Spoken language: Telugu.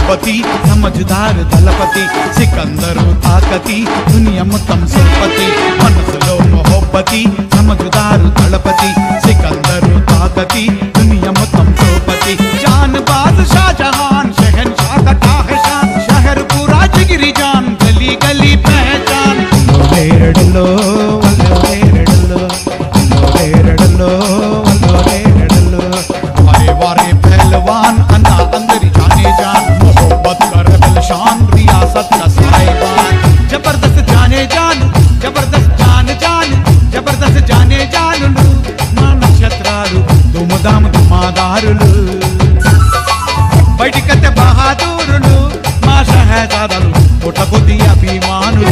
मोहब्बती समझदार दलपति सिकंदरू ताकती दुनिया మొత్తం సుల్పతి మనసులో मोहब्बती समझदार दलपति सिकंदरू ताकती दुनिया మొత్తం సుల్పతి जान बादशाह जहान शहंशाह का ताहशान शहर पूरा जिगरी जान गली गली पहचान लेरडलो लेरडलो लेरडलो लेरडलो वारे वारे पहलवान अन्ना अंदरी जाने जान मोहब्बत कर दिलशान रियासत का साहिबान जबरदस्त जाने जान जबरदस्त जान जान जबरदस्त जाने जान మా నక్షత్రాలు దుమదాం దుమాదారులు బయటికతే బహాదూరులు మా షహజాదాలు పుట్టబుద్ధి అభిమానులు